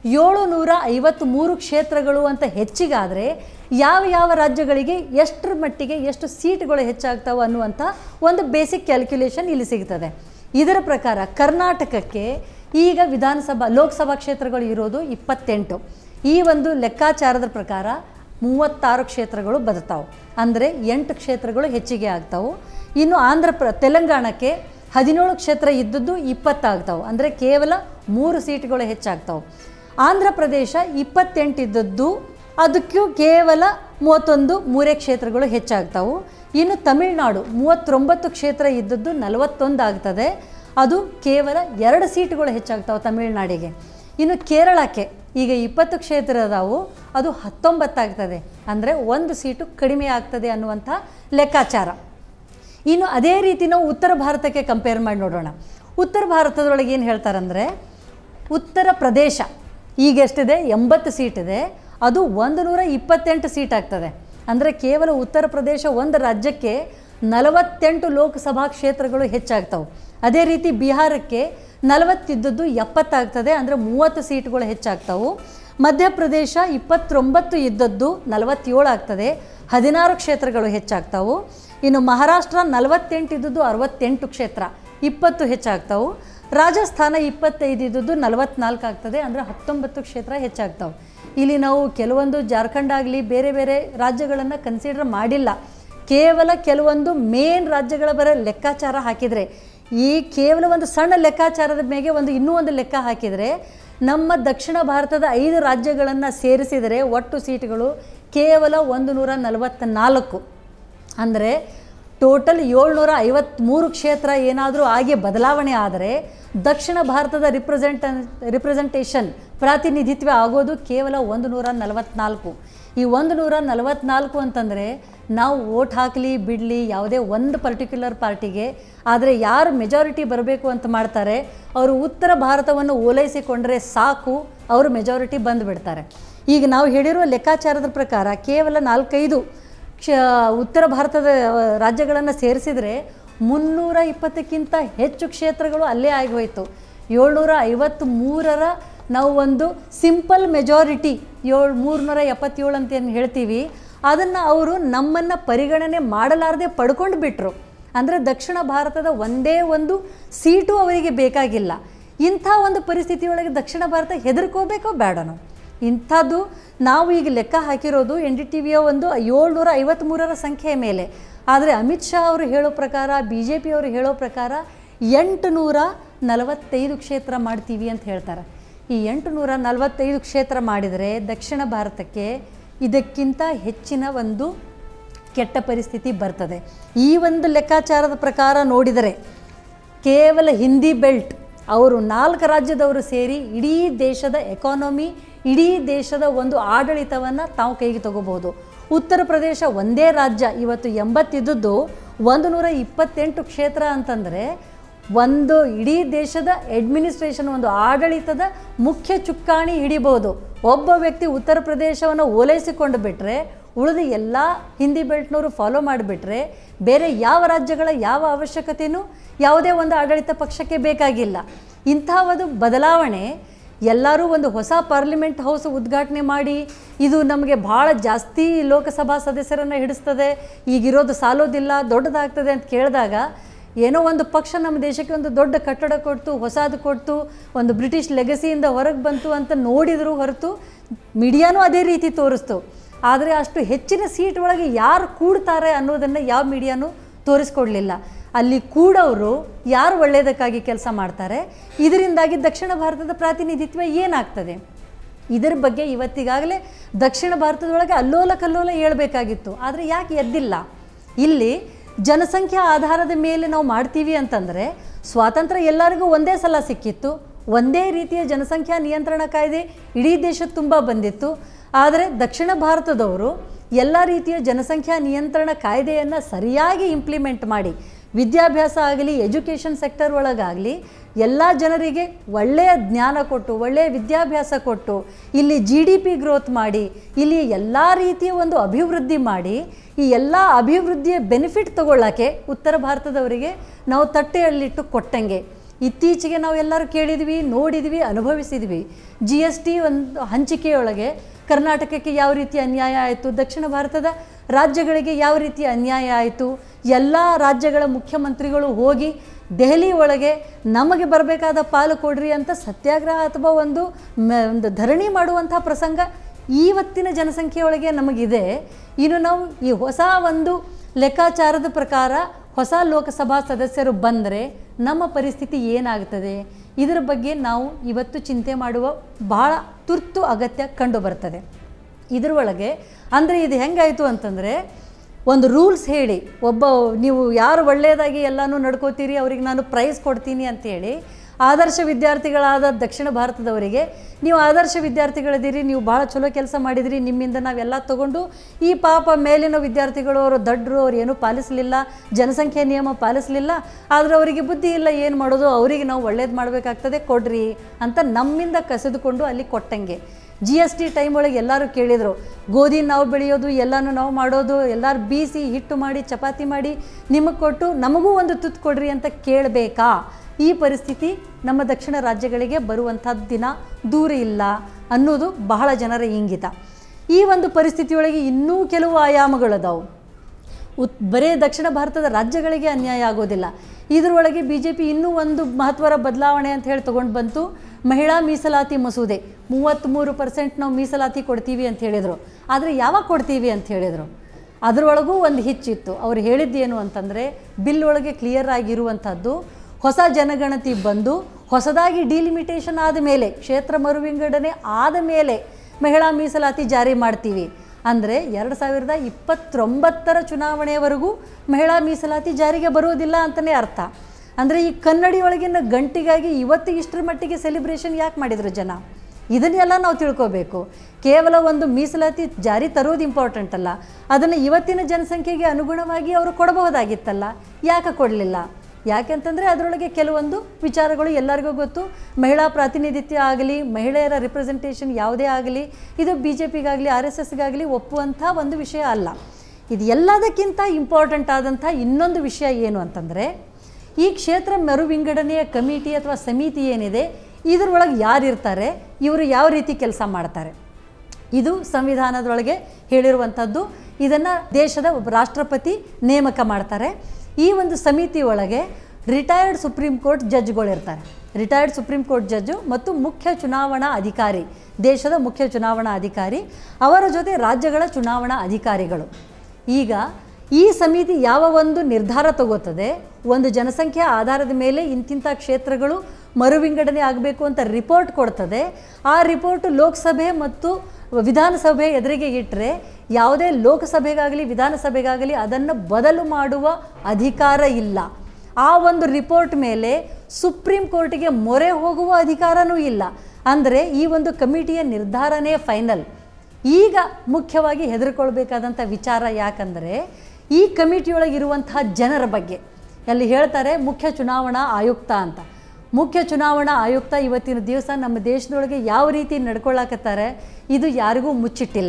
753 ಕ್ಷೇತ್ರಗಳು ಅಂತ ಹೆಚ್ಚಿಗಾದರೆ ಯಾವ ಯಾವ ರಾಜ್ಯಗಳಿಗೆ ಎಷ್ಟರ ಮಟ್ಟಿಗೆ ಎಷ್ಟು ಸೀಟ್ಗಳು ಹೆಚ್ಚಾಗ್ತಾವೆ ಅನ್ನುವಂಥ ಒಂದು ಬೇಸಿಕ್ ಕ್ಯಾಲ್ಕ್ಯುಲೇಷನ್ ಇಲ್ಲಿ ಸಿಗ್ತದೆ. ಇದರ ಪ್ರಕಾರ ಕರ್ನಾಟಕಕ್ಕೆ ಈಗ ಲೋಕಸಭಾ ಕ್ಷೇತ್ರಗಳು ಇರೋದು 28. ಈ ಒಂದು ಲೆಕ್ಕಾಚಾರದ ಪ್ರಕಾರ 36 ಕ್ಷೇತ್ರಗಳು ಬದುಕ್ತಾವೆ, ಅಂದರೆ 8 ಕ್ಷೇತ್ರಗಳು ಹೆಚ್ಚಿಗೆ ಆಗ್ತಾವೆ. ಇನ್ನು ತೆಲಂಗಾಣಕ್ಕೆ 17 ಕ್ಷೇತ್ರ ಇದ್ದದ್ದು 20 ಆಗ್ತಾವೆ, ಅಂದರೆ ಕೇವಲ 3 ಸೀಟ್ಗಳು ಹೆಚ್ಚಾಗ್ತಾವೆ. ಆಂಧ್ರ ಪ್ರದೇಶ 28 ಇದ್ದದ್ದು ಅದಕ್ಕೂ ಕೇವಲ 3 ಕ್ಷೇತ್ರಗಳು ಹೆಚ್ಚಾಗ್ತಾವೆ. ಇನ್ನು ತಮಿಳುನಾಡು 39 ಕ್ಷೇತ್ರ ಇದ್ದದ್ದು 41 ಆಗ್ತದೆ, ಅದು ಕೇವಲ 2 ಸೀಟ್ಗಳು ಹೆಚ್ಚಾಗ್ತಾವೆ ತಮಿಳುನಾಡಿಗೆ. ಇನ್ನು ಕೇರಳಕ್ಕೆ ಈಗ 20 ಕ್ಷೇತ್ರ ಅದಾವು, ಅದು 19 ಆಗ್ತದೆ, ಅಂದರೆ 1 ಸೀಟು ಕಡಿಮೆ ಆಗ್ತದೆ ಅನ್ನುವಂಥ ಲೆಕ್ಕಾಚಾರ. ಇನ್ನು ಅದೇ ರೀತಿ ನಾವು ಉತ್ತರ ಭಾರತಕ್ಕೆ ಕಂಪೇರ್ ಮಾಡಿ ನೋಡೋಣ. ಉತ್ತರ ಭಾರತದೊಳಗೆ ಏನು ಹೇಳ್ತಾರಂದರೆ, ಉತ್ತರ ಪ್ರದೇಶ ಈಗ ಎಷ್ಟಿದೆ 80 ಸೀಟ್ ಇದೆ, ಅದು 128 ಸೀಟ್ ಆಗ್ತದೆ. ಅಂದರೆ ಕೇವಲ ಉತ್ತರ ಪ್ರದೇಶ ಒಂದು ರಾಜ್ಯಕ್ಕೆ 48 ಲೋಕಸಭಾ ಕ್ಷೇತ್ರಗಳು ಹೆಚ್ಚಾಗ್ತವೆ. ಅದೇ ರೀತಿ ಬಿಹಾರಕ್ಕೆ 40 ಇದ್ದದ್ದು 70 ಆಗ್ತದೆ, ಅಂದರೆ 30 ಸೀಟ್ಗಳು ಹೆಚ್ಚಾಗ್ತವೆ. ಮಧ್ಯಪ್ರದೇಶ 29 ಇದ್ದದ್ದು 47 ಆಗ್ತದೆ, 16 ಕ್ಷೇತ್ರಗಳು ಹೆಚ್ಚಾಗ್ತವೆ. ಇನ್ನು ಮಹಾರಾಷ್ಟ್ರ 48 ಇದ್ದದ್ದು 68 ಕ್ಷೇತ್ರ, 20 ಹೆಚ್ಚಾಗ್ತವೆ. ರಾಜಸ್ಥಾನ 25 ಇದ್ದದ್ದು 44 ಆಗ್ತದೆ, ಅಂದರೆ 19 ಕ್ಷೇತ್ರ ಹೆಚ್ಚಾಗ್ತವೆ. ಇಲ್ಲಿ ನಾವು ಕೆಲವೊಂದು ಜಾರ್ಖಂಡ್ ಆಗಲಿ ಬೇರೆ ಬೇರೆ ರಾಜ್ಯಗಳನ್ನು ಕನ್ಸಿಡರ್ ಮಾಡಿಲ್ಲ. ಕೇವಲ ಕೆಲವೊಂದು ಮೇನ್ ರಾಜ್ಯಗಳ ಬರೋ ಲೆಕ್ಕಾಚಾರ ಹಾಕಿದರೆ, ಈ ಕೇವಲ ಒಂದು ಸಣ್ಣ ಲೆಕ್ಕಾಚಾರದ ಮೇಲೆ ಇನ್ನೂ ಒಂದು ಲೆಕ್ಕ ಹಾಕಿದರೆ ನಮ್ಮ ದಕ್ಷಿಣ ಭಾರತದ 5 ರಾಜ್ಯಗಳನ್ನು ಸೇರಿಸಿದರೆ ಒಟ್ಟು ಸೀಟ್ಗಳು ಕೇವಲ 144. ಅಂದರೆ ಟೋಟಲ್ 753 ಕ್ಷೇತ್ರ ಏನಾದರೂ ಆಗಿ ಬದಲಾವಣೆ ಆದರೆ ದಕ್ಷಿಣ ಭಾರತದ ರಿಪ್ರೆಸೆಂಟೇಷನ್ ಪ್ರಾತಿನಿಧಿತ್ವ ಆಗೋದು ಕೇವಲ 144. ಈ 144 ಅಂತಂದರೆ ನಾವು ವೋಟ್ ಹಾಕಲಿ ಬಿಡಲಿ ಯಾವುದೇ ಒಂದು ಪರ್ಟಿಕ್ಯುಲರ್ ಪಾರ್ಟಿಗೆ, ಆದರೆ ಯಾರು ಮೆಜಾರಿಟಿ ಬರಬೇಕು ಅಂತ ಮಾಡ್ತಾರೆ ಅವರು ಉತ್ತರ ಭಾರತವನ್ನು ಓಲೈಸಿಕೊಂಡ್ರೆ ಸಾಕು, ಅವರು ಮೆಜಾರಿಟಿ ಬಂದುಬಿಡ್ತಾರೆ. ಈಗ ನಾವು ಹೇಳಿರುವ ಲೆಕ್ಕಾಚಾರದ ಪ್ರಕಾರ ಕೇವಲ 4-5 ಉತ್ತರ ಭಾರತದ ರಾಜ್ಯಗಳನ್ನು ಸೇರಿಸಿದರೆ 320ಕ್ಕಿಂತ ಹೆಚ್ಚು ಕ್ಷೇತ್ರಗಳು ಅಲ್ಲೇ ಆಗಿ ಹೋಯಿತು. 753ರ ನಾವು ಒಂದು ಸಿಂಪಲ್ ಮೆಜಾರಿಟಿ 377 ಅಂತ ಏನು ಹೇಳ್ತೀವಿ, ಅದನ್ನು ಅವರು ನಮ್ಮನ್ನು ಪರಿಗಣನೆ ಮಾಡಲಾರದೆ ಪಡ್ಕೊಂಡು ಬಿಟ್ಟರು. ಅಂದರೆ ದಕ್ಷಿಣ ಭಾರತದ ಒಂದೇ ಒಂದು ಸೀಟು ಅವರಿಗೆ ಬೇಕಾಗಿಲ್ಲ. ಇಂಥ ಒಂದು ಪರಿಸ್ಥಿತಿಯೊಳಗೆ ದಕ್ಷಿಣ ಭಾರತ ಹೆದರ್ಕೋಬೇಕೋ ಬೇಡನೋ? ಇಂಥದ್ದು ನಾವು ಈಗ ಲೆಕ್ಕ ಹಾಕಿರೋದು NDTVಯ ಒಂದು 753ರ ಸಂಖ್ಯೆಯ ಮೇಲೆ. ಆದರೆ ಅಮಿತ್ ಶಾ ಅವರು ಹೇಳೋ ಪ್ರಕಾರ, BJP ಅವರು ಹೇಳೋ ಪ್ರಕಾರ 845 ಕ್ಷೇತ್ರ ಮಾಡ್ತೀವಿ ಅಂತ ಹೇಳ್ತಾರೆ. ಈ 845 ಕ್ಷೇತ್ರ ಮಾಡಿದರೆ ದಕ್ಷಿಣ ಭಾರತಕ್ಕೆ ಇದಕ್ಕಿಂತ ಹೆಚ್ಚಿನ ಒಂದು ಕೆಟ್ಟ ಪರಿಸ್ಥಿತಿ ಬರ್ತದೆ. ಈ ಒಂದು ಲೆಕ್ಕಾಚಾರದ ಪ್ರಕಾರ ನೋಡಿದರೆ ಕೇವಲ ಹಿಂದಿ ಬೆಲ್ಟ್ ಅವರು 4 ರಾಜ್ಯದವರು ಸೇರಿ ಇಡೀ ದೇಶದ ಎಕಾನಮಿ, ಇಡೀ ದೇಶದ ಒಂದು ಆಡಳಿತವನ್ನು ತಾವು ಕೈಗೆ ತಗೋಬಹುದು. ಉತ್ತರ ಪ್ರದೇಶ ಒಂದೇ ರಾಜ್ಯ ಇವತ್ತು 80 ಇದ್ದದ್ದು 128 ಕ್ಷೇತ್ರ ಅಂತಂದರೆ ಒಂದು ಇಡೀ ದೇಶದ ಅಡ್ಮಿನಿಸ್ಟ್ರೇಷನ್, ಒಂದು ಆಡಳಿತದ ಮುಖ್ಯ ಚುಕ್ಕಾಣಿ ಹಿಡಿಬಹುದು. ಒಬ್ಬ ವ್ಯಕ್ತಿ ಉತ್ತರ ಪ್ರದೇಶವನ್ನು ಓಲೈಸಿಕೊಂಡು ಬಿಟ್ಟರೆ ಉಳಿದ ಎಲ್ಲ ಹಿಂದಿ ಬೆಲ್ಟ್ನವರು ಫಾಲೋ ಮಾಡಿಬಿಟ್ರೆ ಬೇರೆ ಯಾವ ರಾಜ್ಯಗಳ ಯಾವ ಅವಶ್ಯಕತೆಯೂ ಯಾವುದೇ ಒಂದು ಆಡಳಿತ ಪಕ್ಷಕ್ಕೆ ಬೇಕಾಗಿಲ್ಲ. ಇಂಥ ಒಂದು ಬದಲಾವಣೆ ಎಲ್ಲರೂ ಒಂದು ಹೊಸ ಪಾರ್ಲಿಮೆಂಟ್ ಹೌಸ್ ಉದ್ಘಾಟನೆ ಮಾಡಿ ಇದು ನಮಗೆ ಭಾಳ ಜಾಸ್ತಿ ಲೋಕಸಭಾ ಸದಸ್ಯರನ್ನು ಹಿಡಿಸ್ತದೆ, ಈಗಿರೋದು ಸಾಲೋದಿಲ್ಲ, ದೊಡ್ಡದಾಗ್ತದೆ ಅಂತ ಕೇಳಿದಾಗ ಏನೋ ಒಂದು ಪಕ್ಷ ನಮ್ಮ ದೇಶಕ್ಕೆ ಒಂದು ದೊಡ್ಡ ಕಟ್ಟಡ ಕೊಡ್ತು, ಹೊಸದು ಕೊಡ್ತು, ಒಂದು ಬ್ರಿಟಿಷ್ ಲೆಗಸಿಯಿಂದ ಹೊರಗೆ ಬಂತು ಅಂತ ನೋಡಿದ್ರು ಹೊರತು ಮೀಡಿಯಾನೂ ಅದೇ ರೀತಿ ತೋರಿಸ್ತು. ಆದರೆ ಅಷ್ಟು ಹೆಚ್ಚಿನ ಸೀಟ್ ಒಳಗೆ ಯಾರು ಕೂಡ್ತಾರೆ ಅನ್ನೋದನ್ನು ಯಾವ ಮೀಡಿಯಾನೂ ತೋರಿಸ್ಕೊಡ್ಲಿಲ್ಲ. ಅಲ್ಲಿ ಕೂಡವರು ಯಾರು ಒಳ್ಳೆಯದಕ್ಕಾಗಿ ಕೆಲಸ ಮಾಡ್ತಾರೆ, ಇದರಿಂದಾಗಿ ದಕ್ಷಿಣ ಭಾರತದ ಪ್ರಾತಿನಿಧಿತ್ವ ಏನಾಗ್ತದೆ, ಇದರ ಬಗ್ಗೆ ಇವತ್ತಿಗಾಗಲೇ ದಕ್ಷಿಣ ಭಾರತದೊಳಗೆ ಅಲ್ಲೋಲ ಕಲ್ಲೋಲ ಹೇಳ್ಬೇಕಾಗಿತ್ತು. ಆದರೆ ಯಾಕೆ ಎದ್ದಿಲ್ಲ? ಇಲ್ಲಿ ಜನಸಂಖ್ಯಾ ಆಧಾರದ ಮೇಲೆ ನಾವು ಮಾಡ್ತೀವಿ ಅಂತಂದರೆ ಸ್ವಾತಂತ್ರ್ಯ ಎಲ್ಲರಿಗೂ ಒಂದೇ ಸಲ ಸಿಕ್ಕಿತ್ತು, ಒಂದೇ ರೀತಿಯ ಜನಸಂಖ್ಯಾ ನಿಯಂತ್ರಣ ಕಾಯ್ದೆ ಇಡೀ ದೇಶದ ತುಂಬ ಬಂದಿತ್ತು. ಆದರೆ ದಕ್ಷಿಣ ಭಾರತದವರು ಎಲ್ಲ ರೀತಿಯ ಜನಸಂಖ್ಯಾ ನಿಯಂತ್ರಣ ಕಾಯ್ದೆಯನ್ನು ಸರಿಯಾಗಿ ಇಂಪ್ಲಿಮೆಂಟ್ ಮಾಡಿ ವಿದ್ಯಾಭ್ಯಾಸ ಆಗಲಿ, ಎಜುಕೇಷನ್ ಸೆಕ್ಟರ್ ಒಳಗಾಗಲಿ ಎಲ್ಲ ಜನರಿಗೆ ಒಳ್ಳೆಯ ಜ್ಞಾನ ಕೊಟ್ಟು, ಒಳ್ಳೆಯ ವಿದ್ಯಾಭ್ಯಾಸ ಕೊಟ್ಟು, ಇಲ್ಲಿ GDP ಗ್ರೋತ್ ಮಾಡಿ, ಇಲ್ಲಿ ಎಲ್ಲ ರೀತಿಯ ಒಂದು ಅಭಿವೃದ್ಧಿ ಮಾಡಿ, ಈ ಎಲ್ಲ ಅಭಿವೃದ್ಧಿಯ ಬೆನಿಫಿಟ್ ತಗೊಳ್ಳೋಕ್ಕೆ ಉತ್ತರ ಭಾರತದವರಿಗೆ ನಾವು ತಟ್ಟೆಯಲ್ಲಿಟ್ಟು ಕೊಟ್ಟಂಗೆ. ಇತ್ತೀಚೆಗೆ ನಾವು ಎಲ್ಲರೂ ಕೇಳಿದ್ವಿ, ನೋಡಿದ್ವಿ, ಅನುಭವಿಸಿದ್ವಿ. GST ಒಂದು ಹಂಚಿಕೆಯೊಳಗೆ ಕರ್ನಾಟಕಕ್ಕೆ ಯಾವ ರೀತಿ ಅನ್ಯಾಯ ಆಯಿತು, ದಕ್ಷಿಣ ಭಾರತದ ರಾಜ್ಯಗಳಿಗೆ ಯಾವ ರೀತಿ ಅನ್ಯಾಯ ಆಯಿತು. ಎಲ್ಲ ರಾಜ್ಯಗಳ ಮುಖ್ಯಮಂತ್ರಿಗಳು ಹೋಗಿ ದೆಹಲಿ ಒಳಗೆ ನಮಗೆ ಬರಬೇಕಾದ ಪಾಲು ಕೊಡ್ರಿ ಅಂತ ಸತ್ಯಾಗ್ರಹ ಅಥವಾ ಒಂದು ಧರಣಿ ಮಾಡುವಂಥ ಪ್ರಸಂಗ ಇವತ್ತಿನ ಜನಸಂಖ್ಯೆಯೊಳಗೆ ನಮಗಿದೆ. ಇನ್ನು ನಾವು ಈ ಹೊಸ ಒಂದು ಲೆಕ್ಕಾಚಾರದ ಪ್ರಕಾರ ಹೊಸ ಲೋಕಸಭಾ ಸದಸ್ಯರು ಬಂದರೆ ನಮ್ಮ ಪರಿಸ್ಥಿತಿ ಏನಾಗ್ತದೆ, ಇದರ ಬಗ್ಗೆ ನಾವು ಇವತ್ತು ಚಿಂತೆ ಮಾಡುವ ಭಾಳ ತುರ್ತು ಅಗತ್ಯ ಕಂಡು ಬರ್ತದೆ. ಇದರೊಳಗೆ ಅಂದರೆ ಇದು ಹೆಂಗಾಯಿತು ಅಂತಂದರೆ ಒಂದು ರೂಲ್ಸ್ ಹೇಳಿ, ನೀವು ಯಾರು ಒಳ್ಳೆಯದಾಗಿ ಎಲ್ಲನೂ ನಡ್ಕೋತೀರಿ ಅವ್ರಿಗೆ ನಾನು ಪ್ರೈಸ್ ಕೊಡ್ತೀನಿ ಅಂತೇಳಿ ಆದರ್ಶ ವಿದ್ಯಾರ್ಥಿಗಳಾದ ದಕ್ಷಿಣ ಭಾರತದವರಿಗೆ ನೀವು ಆದರ್ಶ ವಿದ್ಯಾರ್ಥಿಗಳಿದ್ದೀರಿ, ನೀವು ಭಾಳ ಚಲೋ ಕೆಲಸ ಮಾಡಿದಿರಿ, ನಿಮ್ಮಿಂದ ನಾವೆಲ್ಲ ತೊಗೊಂಡು ಈ ಪಾಪ ಮೇಲಿನ ವಿದ್ಯಾರ್ಥಿಗಳು ಅವರು ದಡ್ಡರು, ಅವ್ರು ಏನೂ ಪಾಲಿಸಲಿಲ್ಲ, ಜನಸಂಖ್ಯೆ ನಿಯಮ ಪಾಲಿಸಲಿಲ್ಲ, ಆದರೆ ಅವರಿಗೆ ಬುದ್ಧಿ ಇಲ್ಲ, ಏನು ಮಾಡೋದು, ಅವರಿಗೆ ನಾವು ಒಳ್ಳೇದು ಮಾಡಬೇಕಾಗ್ತದೆ, ಕೊಡ್ರಿ ಅಂತ ನಮ್ಮಿಂದ ಕಸಿದುಕೊಂಡು ಅಲ್ಲಿ ಕೊಟ್ಟಂಗೆ. GST ಟೈಮ್ ಒಳಗೆ ಎಲ್ಲರೂ ಕೇಳಿದರು, ಗೋಧಿ ನಾವು ಬೆಳೆಯೋದು, ಎಲ್ಲನೂ ನಾವು ಮಾಡೋದು, ಎಲ್ಲರೂ ಬೀಸಿ ಹಿಟ್ಟು ಮಾಡಿ ಚಪಾತಿ ಮಾಡಿ ನಿಮಗೆ ಕೊಟ್ಟು ನಮಗೂ ಒಂದು ತುತ್ತು ಕೊಡ್ರಿ ಅಂತ ಕೇಳಬೇಕಾ? ಈ ಪರಿಸ್ಥಿತಿ ನಮ್ಮ ದಕ್ಷಿಣ ರಾಜ್ಯಗಳಿಗೆ ಬರುವಂಥದ್ದು ದಿನ ದೂರ ಇಲ್ಲ ಅನ್ನೋದು ಬಹಳ ಜನರ ಇಂಗಿತ. ಈ ಒಂದು ಪರಿಸ್ಥಿತಿಯೊಳಗೆ ಇನ್ನೂ ಕೆಲವು ಆಯಾಮಗಳದಾವು. ಬರೇ ದಕ್ಷಿಣ ಭಾರತದ ರಾಜ್ಯಗಳಿಗೆ ಅನ್ಯಾಯ ಆಗೋದಿಲ್ಲ. ಇದರೊಳಗೆ BJP ಇನ್ನೂ ಒಂದು ಮಹತ್ವದ ಬದಲಾವಣೆ ಅಂತ ಹೇಳಿ ತೊಗೊಂಡು ಬಂತು, ಮಹಿಳಾ ಮೀಸಲಾತಿ ಮಸೂದೆ. 33% ನಾವು ಮೀಸಲಾತಿ ಕೊಡ್ತೀವಿ ಅಂತ ಹೇಳಿದರು. ಆದರೆ ಯಾವಾಗ ಕೊಡ್ತೀವಿ ಅಂತ ಹೇಳಿದರು, ಅದರೊಳಗೂ ಒಂದು ಹಿಚ್ಚಿತ್ತು. ಅವ್ರು ಹೇಳಿದ್ದೇನು ಅಂತಂದರೆ, ಬಿಲ್ ಒಳಗೆ ಕ್ಲಿಯರ್ ಆಗಿರುವಂಥದ್ದು, ಹೊಸ ಜನಗಣತಿ ಬಂದು ಹೊಸದಾಗಿ ಡಿಲಿಮಿಟೇಷನ್ ಆದ ಮೇಲೆ, ಕ್ಷೇತ್ರ ಮರುವಿಂಗಡಣೆ ಆದ ಮೇಲೆ ಮಹಿಳಾ ಮೀಸಲಾತಿ ಜಾರಿ ಮಾಡ್ತೀವಿ. ಅಂದರೆ 2029 ಚುನಾವಣೆಯವರೆಗೂ ಮಹಿಳಾ ಮೀಸಲಾತಿ ಜಾರಿಗೆ ಬರುವುದಿಲ್ಲ ಅಂತಲೇ ಅರ್ಥ. ಅಂದರೆ ಈ ಕನ್ನಡಿಯೊಳಗಿನ ಗಂಟಿಗಾಗಿ ಇವತ್ತು ಇಷ್ಟರ ಮಟ್ಟಿಗೆ ಸೆಲಿಬ್ರೇಷನ್ ಯಾಕೆ ಮಾಡಿದರು ಜನ? ಇದನ್ನೆಲ್ಲ ನಾವು ತಿಳ್ಕೋಬೇಕು. ಕೇವಲ ಒಂದು ಮೀಸಲಾತಿ ಜಾರಿ ತರೋದು ಇಂಪಾರ್ಟೆಂಟ್ ಅಲ್ಲ, ಅದನ್ನು ಇವತ್ತಿನ ಜನಸಂಖ್ಯೆಗೆ ಅನುಗುಣವಾಗಿ ಅವರು ಕೊಡಬಹುದಾಗಿತ್ತಲ್ಲ, ಯಾಕೆ ಕೊಡಲಿಲ್ಲ? ಯಾಕೆಂತಂದರೆ ಅದರೊಳಗೆ ಕೆಲವೊಂದು ವಿಚಾರಗಳು ಎಲ್ಲರಿಗೂ ಗೊತ್ತು. ಮಹಿಳಾ ಪ್ರಾತಿನಿಧಿತ್ಯ ಆಗಲಿ, ಮಹಿಳೆಯರ ರಿಪ್ರೆಸೆಂಟೇಷನ್ ಯಾವುದೇ ಆಗಲಿ, ಇದು BJPಗಾಗಲಿ RSSಗಾಗಲಿ ಒಪ್ಪುವಂಥ ಒಂದು ವಿಷಯ ಅಲ್ಲ. ಇದು ಎಲ್ಲದಕ್ಕಿಂತ ಇಂಪಾರ್ಟೆಂಟ್ ಆದಂಥ ಇನ್ನೊಂದು ವಿಷಯ ಏನು ಅಂತಂದರೆ, ಈ ಕ್ಷೇತ್ರ ಮರು ವಿಂಗಡಣೆಯ ಕಮಿಟಿ ಅಥವಾ ಸಮಿತಿ ಏನಿದೆ, ಇದರೊಳಗೆ ಯಾರಿರ್ತಾರೆ, ಇವರು ಯಾವ ರೀತಿ ಕೆಲಸ ಮಾಡ್ತಾರೆ, ಇದು ಸಂವಿಧಾನದೊಳಗೆ ಹೇಳಿರುವಂಥದ್ದು. ಇದನ್ನು ದೇಶದ ಒಬ್ಬ ರಾಷ್ಟ್ರಪತಿ ನೇಮಕ ಮಾಡ್ತಾರೆ. ಈ ಒಂದು ಸಮಿತಿ ಒಳಗೆ ರಿಟೈರ್ಡ್ ಸುಪ್ರೀಂ ಕೋರ್ಟ್ ಜಡ್ಜ್ಗಳಿರ್ತಾರೆ. ರಿಟೈರ್ಡ್ ಸುಪ್ರೀಂ ಕೋರ್ಟ್ ಜಡ್ಜು ಮತ್ತು ಮುಖ್ಯ ಚುನಾವಣಾ ಅಧಿಕಾರಿ, ದೇಶದ ಮುಖ್ಯ ಚುನಾವಣಾ ಅಧಿಕಾರಿ, ಅವರ ಜೊತೆ ರಾಜ್ಯಗಳ ಚುನಾವಣಾ ಅಧಿಕಾರಿಗಳು. ಈಗ ಈ ಸಮಿತಿ ಯಾವ ಒಂದು ನಿರ್ಧಾರ ತಗೋತದೆ, ಒಂದು ಜನಸಂಖ್ಯೆಯ ಆಧಾರದ ಮೇಲೆ ಇಂತಿಂಥ ಕ್ಷೇತ್ರಗಳು ಮರುವಿಂಗಡಣೆ ಆಗಬೇಕು ಅಂತ ರಿಪೋರ್ಟ್ ಕೊಡ್ತದೆ. ಆ ರಿಪೋರ್ಟು ಲೋಕಸಭೆ ಮತ್ತು ವಿಧಾನಸಭೆ ಎದುರಿಗೆ ಇಟ್ಟರೆ ಯಾವುದೇ ಲೋಕಸಭೆಗಾಗಲಿ ವಿಧಾನಸಭೆಗಾಗಲಿ ಅದನ್ನು ಬದಲು ಮಾಡುವ ಅಧಿಕಾರ ಇಲ್ಲ. ಆ ಒಂದು ರಿಪೋರ್ಟ್ ಮೇಲೆ ಸುಪ್ರೀಂ ಕೋರ್ಟಿಗೆ ಮೊರೆ ಹೋಗುವ ಅಧಿಕಾರವೂ ಇಲ್ಲ. ಅಂದರೆ ಈ ಒಂದು ಕಮಿಟಿಯ ನಿರ್ಧಾರನೇ ಫೈನಲ್. ಈಗ ಮುಖ್ಯವಾಗಿ ಹೆದರ್ಕೊಳ್ಬೇಕಾದಂಥ ವಿಚಾರ ಯಾಕಂದರೆ, ಈ ಕಮಿಟಿಯೊಳಗಿರುವಂತಹ ಜನರ ಬಗ್ಗೆ ಅಲ್ಲಿ ಹೇಳ್ತಾರೆ ಮುಖ್ಯ ಚುನಾವಣಾ ಆಯುಕ್ತ ಅಂತ. ಮುಖ್ಯ ಚುನಾವಣಾ ಆಯುಕ್ತ ಇವತ್ತಿನ ದಿವಸ ನಮ್ಮ ದೇಶದೊಳಗೆ ಯಾವ ರೀತಿ ನಡ್ಕೊಳ್ಳಾಕತ್ತಾರೆ, ಇದು ಯಾರಿಗೂ ಮುಚ್ಚಿಟ್ಟಿಲ್ಲ.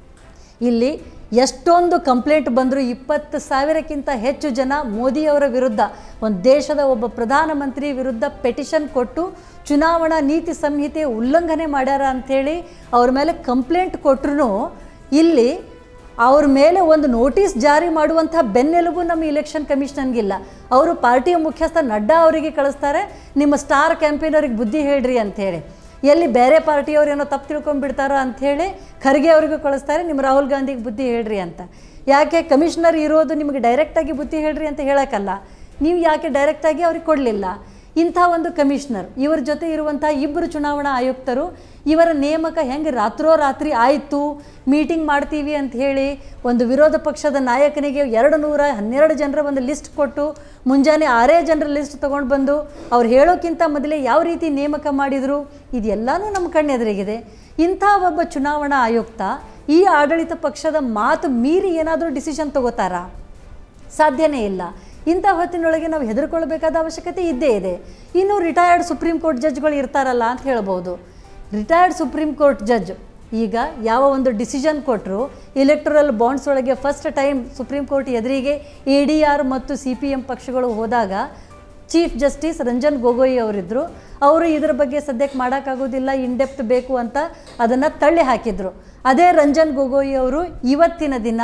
ಇಲ್ಲಿ ಎಷ್ಟೊಂದು ಕಂಪ್ಲೇಂಟ್ ಬಂದರೂ 20,000ಕ್ಕಿಂತ ಹೆಚ್ಚು ಜನ ಮೋದಿಯವರ ವಿರುದ್ಧ, ಒಂದು ದೇಶದ ಒಬ್ಬ ಪ್ರಧಾನಮಂತ್ರಿ ವಿರುದ್ಧ ಪೆಟಿಷನ್ ಕೊಟ್ಟು ಚುನಾವಣಾ ನೀತಿ ಸಂಹಿತೆ ಉಲ್ಲಂಘನೆ ಮಾಡ್ಯಾರ ಅಂಥೇಳಿ ಅವ್ರ ಮೇಲೆ ಕಂಪ್ಲೇಂಟ್ ಕೊಟ್ಟರು, ಇಲ್ಲಿ ಅವ್ರ ಮೇಲೆ ಒಂದು ನೋಟಿಸ್ ಜಾರಿ ಮಾಡುವಂಥ ಬೆನ್ನೆಲುಬು ನಮ್ಮ ಇಲೆಕ್ಷನ್ ಕಮಿಷನ್ಗಿಲ್ಲ. ಅವರು ಪಾರ್ಟಿಯ ಮುಖ್ಯಸ್ಥ ನಡ್ಡಾ ಅವರಿಗೆ ಕಳಿಸ್ತಾರೆ, ನಿಮ್ಮ ಸ್ಟಾರ್ ಕ್ಯಾಂಪೇನರಿಗೆ ಬುದ್ಧಿ ಹೇಳ್ರಿ ಅಂಥೇಳಿ. ಎಲ್ಲಿ ಬೇರೆ ಪಾರ್ಟಿಯವ್ರು ಏನೋ ತಪ್ಪು ತಿಳ್ಕೊಂಡ್ಬಿಡ್ತಾರೋ ಅಂಥೇಳಿ ಖರ್ಗೆ ಅವ್ರಿಗೂ ಕಳಿಸ್ತಾರೆ, ನಿಮ್ಮ ರಾಹುಲ್ ಗಾಂಧಿಗೆ ಬುದ್ಧಿ ಹೇಳ್ರಿ ಅಂತ. ಯಾಕೆ ಕಮಿಷನರ್ ಇರೋದು ನಿಮಗೆ ಡೈರೆಕ್ಟಾಗಿ ಬುದ್ಧಿ ಹೇಳ್ರಿ ಅಂತ ಹೇಳೋಕ್ಕಲ್ಲ, ನೀವು ಯಾಕೆ ಡೈರೆಕ್ಟಾಗಿ ಅವ್ರಿಗೆ ಕೊಡಲಿಲ್ಲ? ಇಂಥ ಒಂದು ಕಮಿಷನರ್, ಇವರ ಜೊತೆ ಇರುವಂಥ ಇಬ್ಬರು ಚುನಾವಣಾ ಆಯುಕ್ತರು, ಇವರ ನೇಮಕ ಹೆಂಗೆ ರಾತ್ರೋರಾತ್ರಿ ಆಯಿತು, ಮೀಟಿಂಗ್ ಮಾಡ್ತೀವಿ ಅಂತ ಹೇಳಿ ಒಂದು ವಿರೋಧ ಪಕ್ಷದ ನಾಯಕನಿಗೆ 212 ಜನರ ಒಂದು ಲಿಸ್ಟ್ ಕೊಟ್ಟು ಮುಂಜಾನೆ 6 ಜನರ ಲಿಸ್ಟ್ ತೊಗೊಂಡು ಬಂದು ಅವ್ರು ಹೇಳೋಕ್ಕಿಂತ ಮೊದಲೇ ಯಾವ ರೀತಿ ನೇಮಕ ಮಾಡಿದರು, ಇದೆಲ್ಲನೂ ನಮ್ಮ ಕಣ್ಣೆದುರಿಗಿದೆ. ಇಂಥ ಒಬ್ಬ ಚುನಾವಣಾ ಆಯುಕ್ತ ಈ ಆಡಳಿತ ಪಕ್ಷದ ಮಾತು ಮೀರಿ ಏನಾದರೂ ಡಿಸಿಷನ್ ತಗೋತಾರಾ? ಸಾಧ್ಯನೇ ಇಲ್ಲ. ಇಂಥ ಹೊತ್ತಿನೊಳಗೆ ನಾವು ಹೆದರ್ಕೊಳ್ಬೇಕಾದ ಅವಶ್ಯಕತೆ ಇದ್ದೇ ಇದೆ. ಇನ್ನು ರಿಟೈರ್ಡ್ ಸುಪ್ರೀಂ ಕೋರ್ಟ್ ಜಡ್ಜ್ಗಳು ಇರ್ತಾರಲ್ಲ ಅಂತ ಹೇಳ್ಬೋದು. ರಿಟೈರ್ಡ್ ಸುಪ್ರೀಂ ಕೋರ್ಟ್ ಜಡ್ಜ್ ಈಗ ಯಾವ ಒಂದು ಡಿಸಿಷನ್ ಕೊಟ್ಟರು, ಇಲೆಕ್ಟರಲ್ ಬಾಂಡ್ಸ್ ಒಳಗೆ ಫಸ್ಟ್ ಟೈಮ್ ಸುಪ್ರೀಂ ಕೋರ್ಟ್ ಎದುರಿಗೆ ADR ಮತ್ತು CPM ಪಕ್ಷಗಳು ಹೋದಾಗ ಚೀಫ್ ಜಸ್ಟಿಸ್ ರಂಜನ್ ಗೊಗೊಯ್ ಅವರಿದ್ದರು. ಅವರು ಇದರ ಬಗ್ಗೆ ಸದ್ಯಕ್ಕೆ ಮಾಡೋಕ್ಕಾಗೋದಿಲ್ಲ, ಇನ್ಡೆಪ್ತ್ ಬೇಕು ಅಂತ ಅದನ್ನು ತಳ್ಳಿ ಹಾಕಿದರು. ಅದೇ ರಂಜನ್ ಗೊಗೊಯ್ ಅವರು ಇವತ್ತಿನ ದಿನ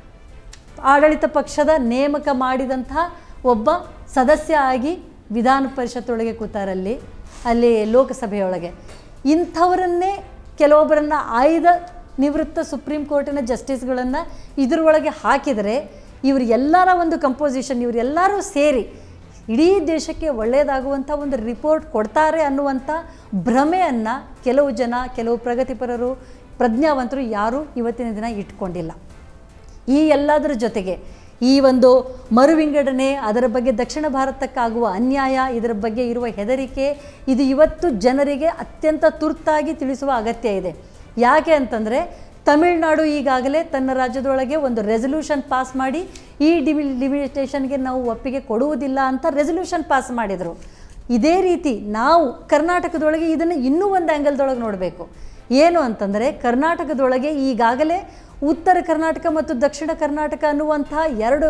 ಆಡಳಿತ ಪಕ್ಷದ ನೇಮಕ ಮಾಡಿದಂಥ ಒಬ್ಬ ಸದಸ್ಯ ಆಗಿ ವಿಧಾನ ಪರಿಷತ್ತೊಳಗೆ ಕೂತಾರಲ್ಲಿ, ಅಲ್ಲಿ ಲೋಕಸಭೆಯೊಳಗೆ. ಇಂಥವರನ್ನೇ ಕೆಲವೊಬ್ಬರನ್ನು ಆಯ್ದ ನಿವೃತ್ತ ಸುಪ್ರೀಂ ಕೋರ್ಟಿನ ಜಸ್ಟಿಸ್ಗಳನ್ನು ಇದರೊಳಗೆ ಹಾಕಿದರೆ ಇವರು ಎಲ್ಲರ ಒಂದು ಕಂಪೋಸಿಷನ್, ಇವರೆಲ್ಲರೂ ಸೇರಿ ಇಡೀ ದೇಶಕ್ಕೆ ಒಳ್ಳೆಯದಾಗುವಂಥ ಒಂದು ರಿಪೋರ್ಟ್ ಕೊಡ್ತಾರೆ ಅನ್ನುವಂಥ ಭ್ರಮೆಯನ್ನು ಕೆಲವು ಜನ, ಕೆಲವು ಪ್ರಗತಿಪರರು, ಪ್ರಜ್ಞಾವಂತರು ಯಾರೂ ಇವತ್ತಿನ ದಿನ ಇಟ್ಕೊಂಡಿಲ್ಲ. ಈ ಎಲ್ಲದರ ಜೊತೆಗೆ ಈ ಒಂದು ಮರುವಿಂಗಡಣೆ, ಅದರ ಬಗ್ಗೆ ದಕ್ಷಿಣ ಭಾರತಕ್ಕಾಗುವ ಅನ್ಯಾಯ, ಇದರ ಬಗ್ಗೆ ಇರುವ ಹೆದರಿಕೆ, ಇದು ಇವತ್ತು ಜನರಿಗೆ ಅತ್ಯಂತ ತುರ್ತಾಗಿ ತಿಳಿಸುವ ಅಗತ್ಯ ಇದೆ. ಯಾಕೆ ಅಂತಂದರೆ ತಮಿಳುನಾಡು ಈಗಾಗಲೇ ತನ್ನ ರಾಜ್ಯದೊಳಗೆ ಒಂದು ರೆಸಲ್ಯೂಷನ್ ಪಾಸ್ ಮಾಡಿ ಈ ಲಿಮಿಟೇಷನ್ಗೆ ನಾವು ಒಪ್ಪಿಗೆ ಕೊಡುವುದಿಲ್ಲ ಅಂತ ರೆಸಲ್ಯೂಷನ್ ಪಾಸ್ ಮಾಡಿದರು. ಇದೇ ರೀತಿ ನಾವು ಕರ್ನಾಟಕದೊಳಗೆ ಇದನ್ನು ಇನ್ನೂ ಒಂದು ಆ್ಯಂಗಲ್ದೊಳಗೆ ನೋಡಬೇಕು. ಏನು ಅಂತಂದರೆ ಕರ್ನಾಟಕದೊಳಗೆ ಈಗಾಗಲೇ ಉತ್ತರ ಕರ್ನಾಟಕ ಮತ್ತು ದಕ್ಷಿಣ ಕರ್ನಾಟಕ ಅನ್ನುವಂಥ 2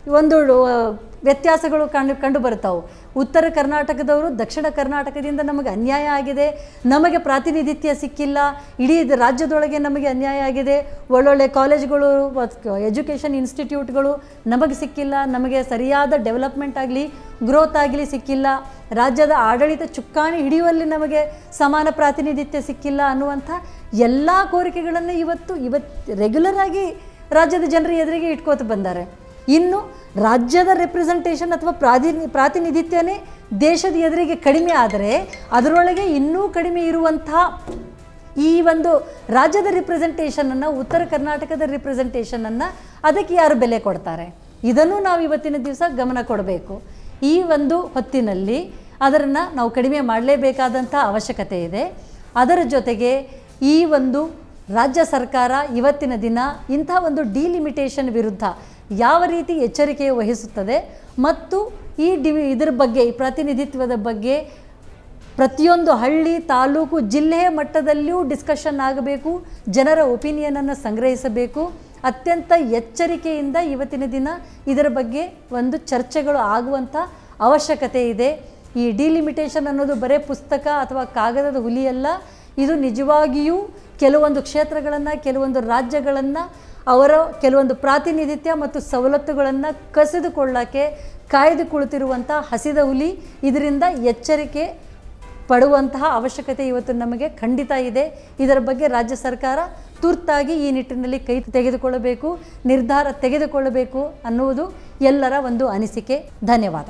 ಒಂದು ವ್ಯತ್ಯಾಸಗಳು ಕಂಡು ಬರ್ತಾವೆ. ಉತ್ತರ ಕರ್ನಾಟಕದವರು ದಕ್ಷಿಣ ಕರ್ನಾಟಕದಿಂದ ನಮಗೆ ಅನ್ಯಾಯ ಆಗಿದೆ, ನಮಗೆ ಪ್ರಾತಿನಿಧಿತ್ಯ ಸಿಕ್ಕಿಲ್ಲ, ಇಡೀ ರಾಜ್ಯದೊಳಗೆ ನಮಗೆ ಅನ್ಯಾಯ ಆಗಿದೆ, ಒಳ್ಳೊಳ್ಳೆ ಕಾಲೇಜ್ಗಳು ಎಜುಕೇಷನ್ ಇನ್ಸ್ಟಿಟ್ಯೂಟ್ಗಳು ನಮಗೆ ಸಿಕ್ಕಿಲ್ಲ, ನಮಗೆ ಸರಿಯಾದ ಡೆವಲಪ್ಮೆಂಟ್ ಆಗಲಿ ಗ್ರೋತ್ ಆಗಲಿ ಸಿಕ್ಕಿಲ್ಲ, ರಾಜ್ಯದ ಆಡಳಿತ ಚುಕ್ಕಾಣಿ ಹಿಡಿಯುವಲ್ಲಿ ನಮಗೆ ಸಮಾನ ಪ್ರಾತಿನಿಧಿತ್ಯ ಸಿಕ್ಕಿಲ್ಲ ಅನ್ನುವಂಥ ಎಲ್ಲ ಕೋರಿಕೆಗಳನ್ನು ಇವತ್ತು ರೆಗ್ಯುಲರ್ ಆಗಿ ರಾಜ್ಯದ ಜನರ ಎದುರಿಗೆ ಇಟ್ಕೋತ ಬಂದ್ದಾರೆ. ಇನ್ನು ರಾಜ್ಯದ ರೆಪ್ರೆಸೆಂಟೇಷನ್ ಅಥವಾ ಪ್ರಾತಿನಿಧಿತ್ಯನೇ ದೇಶದ ಎದುರಿಗೆ ಕಡಿಮೆ ಆದರೆ ಅದರೊಳಗೆ ಇನ್ನೂ ಕಡಿಮೆ ಇರುವಂಥ ಈ ಒಂದು ರಾಜ್ಯದ ರಿಪ್ರೆಸೆಂಟೇಷನನ್ನು, ಉತ್ತರ ಕರ್ನಾಟಕದ ರಿಪ್ರೆಸೆಂಟೇಷನನ್ನು ಅದಕ್ಕೆ ಯಾರು ಬೆಲೆ ಕೊಡ್ತಾರೆ? ಇದನ್ನು ನಾವು ಇವತ್ತಿನ ದಿವಸ ಗಮನ ಕೊಡಬೇಕು. ಈ ಒಂದು ಹೊತ್ತಿನಲ್ಲಿ ಅದನ್ನು ನಾವು ಕಡಿಮೆ ಮಾಡಲೇಬೇಕಾದಂಥ ಅವಶ್ಯಕತೆ ಇದೆ. ಅದರ ಜೊತೆಗೆ ಈ ಒಂದು ರಾಜ್ಯ ಸರ್ಕಾರ ಇವತ್ತಿನ ದಿನ ಇಂಥ ಒಂದು ಡಿಲಿಮಿಟೇಷನ್ ವಿರುದ್ಧ ಯಾವ ರೀತಿ ಎಚ್ಚರಿಕೆ ವಹಿಸುತ್ತದೆ ಮತ್ತು ಇದರ ಬಗ್ಗೆ, ಈ ಪ್ರಾತಿನಿಧಿತ್ವದ ಬಗ್ಗೆ ಪ್ರತಿಯೊಂದು ಹಳ್ಳಿ, ತಾಲೂಕು, ಜಿಲ್ಲೆಯ ಮಟ್ಟದಲ್ಲಿಯೂ ಡಿಸ್ಕಷನ್ ಆಗಬೇಕು, ಜನರ ಒಪಿನಿಯನನ್ನು ಸಂಗ್ರಹಿಸಬೇಕು. ಅತ್ಯಂತ ಎಚ್ಚರಿಕೆಯಿಂದ ಇವತ್ತಿನ ದಿನ ಇದರ ಬಗ್ಗೆ ಒಂದು ಚರ್ಚೆಗಳು ಆಗುವಂಥ ಅವಶ್ಯಕತೆ ಇದೆ. ಈ ಡಿಲಿಮಿಟೇಷನ್ ಅನ್ನೋದು ಬರೀ ಪುಸ್ತಕ ಅಥವಾ ಕಾಗದದ ಹುಲಿಯಲ್ಲ. ಇದು ನಿಜವಾಗಿಯೂ ಕೆಲವೊಂದು ಕ್ಷೇತ್ರಗಳನ್ನು, ಕೆಲವೊಂದು ರಾಜ್ಯಗಳನ್ನು, ಅವರ ಕೆಲವೊಂದು ಪ್ರಾತಿನಿಧಿತ್ಯ ಮತ್ತು ಸವಲತ್ತುಗಳನ್ನು ಕಸಿದುಕೊಳ್ಳೋಕ್ಕೆ ಕಾಯ್ದು ಕುಳಿತಿರುವಂಥ ಹಸಿದ ಹುಲಿ. ಇದರಿಂದ ಎಚ್ಚರಿಕೆ ಪಡುವಂತಹ ಅವಶ್ಯಕತೆ ಇವತ್ತು ನಮಗೆ ಖಂಡಿತ ಇದೆ. ಇದರ ಬಗ್ಗೆ ರಾಜ್ಯ ಸರ್ಕಾರ ತುರ್ತಾಗಿ ಈ ನಿಟ್ಟಿನಲ್ಲಿ ಕೈ ತೆಗೆದುಕೊಳ್ಳಬೇಕು, ನಿರ್ಧಾರ ತೆಗೆದುಕೊಳ್ಳಬೇಕು ಅನ್ನುವುದು ಎಲ್ಲರ ಒಂದು ಅನಿಸಿಕೆ. ಧನ್ಯವಾದ.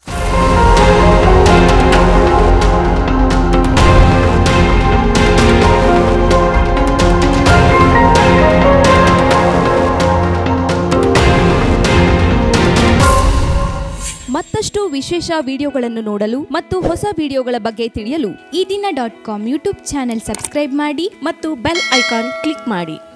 ಮತ್ತಷ್ಟು ವಿಶೇಷ ವಿಡಿಯೋಗಳನ್ನು ನೋಡಲು ಮತ್ತು ಹೊಸ ವಿಡಿಯೋಗಳ ಬಗ್ಗೆ ತಿಳಿಯಲು EDina.com ಯೂಟ್ಯೂಬ್ ಚಾನೆಲ್ ಸಬ್ಸ್ಕ್ರೈಬ್ ಮಾಡಿ ಮತ್ತು ಬೆಲ್ ಐಕಾನ್ ಕ್ಲಿಕ್ ಮಾಡಿ.